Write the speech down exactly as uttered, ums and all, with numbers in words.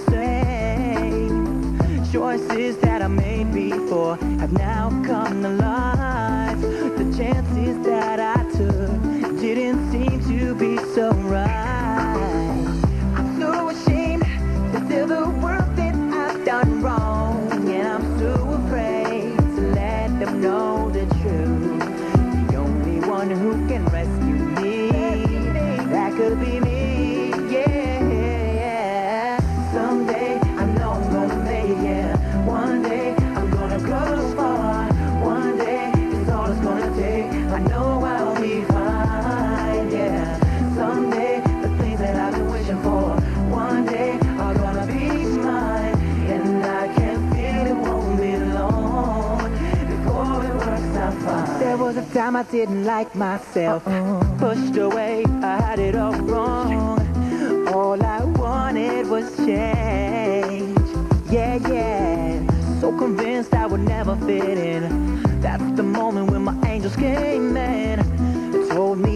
same. Choices that I made before have now come to life. The chances that I took didn't seem to be so right. I'm so ashamed to tell the world that I've done wrong, and I'm so afraid to let them know the truth. The only one who can rescue me, that could be me, yeah. Someday I know I'm gonna make it, yeah. One day I'm gonna go far. One day it's all it's gonna take. I know I'll be fine, yeah. Someday the things that I've been wishing for, one day are gonna be mine. And I can feel it won't be long before it works out fine. There was a time I didn't like myself, uh-uh. Pushed away, I had it all wrong. All I wanted was change, yeah, yeah. So convinced I would never fit in. That's the moment when my angels came in. They told me